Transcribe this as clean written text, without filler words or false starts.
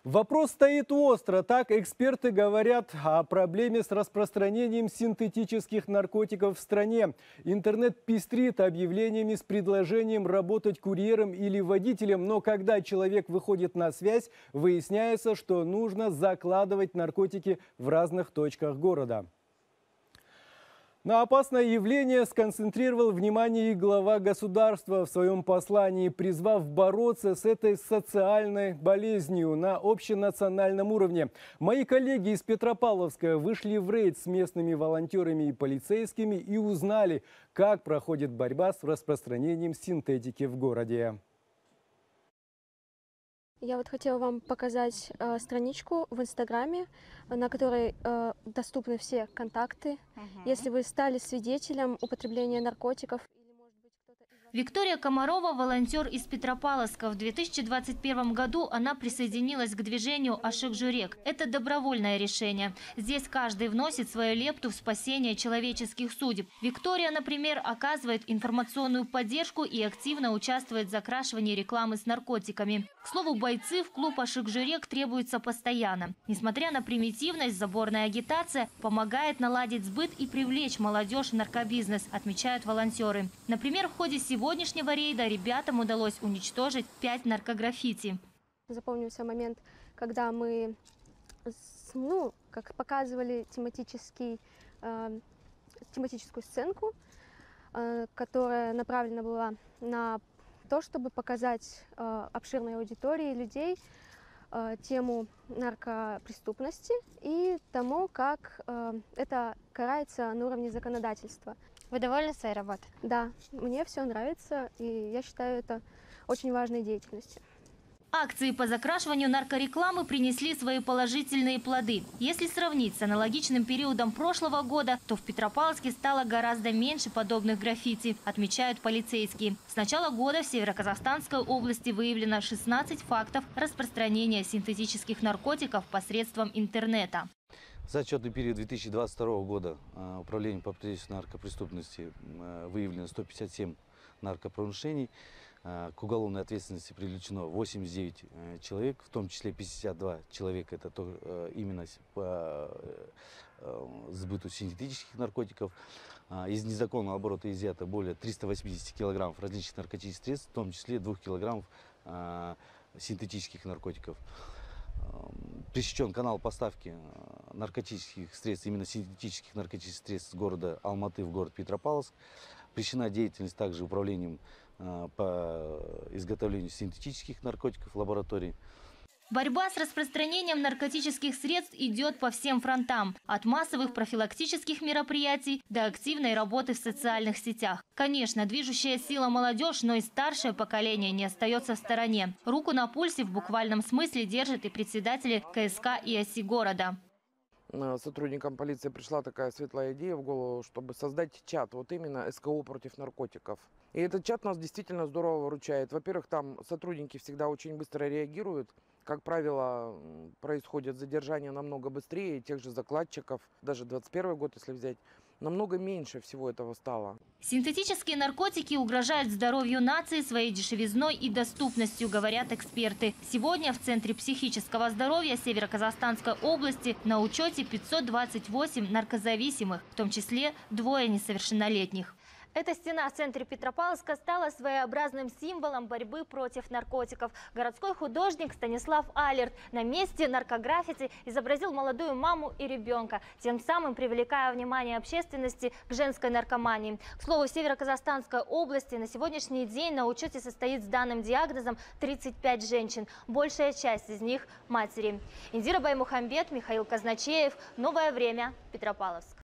Вопрос стоит остро. Так эксперты говорят о проблеме с распространением синтетических наркотиков в стране. Интернет пестрит объявлениями с предложением работать курьером или водителем. Но когда человек выходит на связь, выясняется, что нужно закладывать наркотики в разных точках города. На опасное явление сконцентрировал внимание и глава государства в своем послании, призвав бороться с этой социальной болезнью на общенациональном уровне. Мои коллеги из Петропавловска вышли в рейд с местными волонтерами и полицейскими и узнали, как проходит борьба с распространением синтетики в городе. Я вот хотела вам показать страничку в Инстаграме, на которой доступны все контакты. Если вы стали свидетелем употребления наркотиков. Виктория Комарова – волонтер из Петропавловска. В 2021 году она присоединилась к движению «Ашик Журек». Это добровольное решение. Здесь каждый вносит свою лепту в спасение человеческих судеб. Виктория, например, оказывает информационную поддержку и активно участвует в закрашивании рекламы с наркотиками. К слову, бойцы в клуб «Ашик Журек» требуются постоянно. Несмотря на примитивность, заборная агитация помогает наладить сбыт и привлечь молодежь в наркобизнес, отмечают волонтеры. Например, в ходе сегодняшнего рейда ребятам удалось уничтожить 5 наркограффити. Запомнился момент, когда мы как показывали тематическую сценку, которая направлена была на то, чтобы показать обширной аудитории людей тему наркопреступности и тому, как это карается на уровне законодательства. Вы довольны своей работой? Да, мне все нравится, и я считаю это очень важной деятельностью. Акции по закрашиванию наркорекламы принесли свои положительные плоды. Если сравнить с аналогичным периодом прошлого года, то в Петропавловске стало гораздо меньше подобных граффити, отмечают полицейские. С начала года в Североказахстанской области выявлено 16 фактов распространения синтетических наркотиков посредством интернета. За отчетный период 2022 года Управлением по противодействию наркопреступности выявлено 157 наркоправонарушений. К уголовной ответственности привлечено 89 человек, в том числе 52 человека это именно по сбыту синтетических наркотиков. Из незаконного оборота изъято более 380 килограммов различных наркотических средств, в том числе 2 килограммов синтетических наркотиков. Пресечен канал поставки наркотических средств, именно синтетических наркотических средств с города Алматы в город Петропавловск. Пресечена деятельность также управлением по изготовлению синтетических наркотиков в лаборатории. Борьба с распространением наркотических средств идет по всем фронтам. От массовых профилактических мероприятий до активной работы в социальных сетях. Конечно, движущая сила молодежь, но и старшее поколение не остается в стороне. Руку на пульсе в буквальном смысле держат и председатели КСК и ОСИ города. Сотрудникам полиции пришла такая светлая идея в голову, чтобы создать чат, вот именно СКО против наркотиков. И этот чат нас действительно здорово выручает. Во-первых, там сотрудники всегда очень быстро реагируют. Как правило, происходят задержания намного быстрее тех же закладчиков. Даже 2021 год, если взять, намного меньше всего этого стало. Синтетические наркотики угрожают здоровью нации своей дешевизной и доступностью, говорят эксперты. Сегодня в Центре психического здоровья Североказахстанской области на учете 528 наркозависимых, в том числе 2 несовершеннолетних. Эта стена в центре Петропавловска стала своеобразным символом борьбы против наркотиков. Городской художник Станислав Алерт на месте наркограффити изобразил молодую маму и ребенка, тем самым привлекая внимание общественности к женской наркомании. К слову, в Североказахстанской области на сегодняшний день на учете состоит с данным диагнозом 35 женщин. Большая часть из них – матери. Индира Баймухамбет, Михаил Казначеев. Новое время. Петропавловск.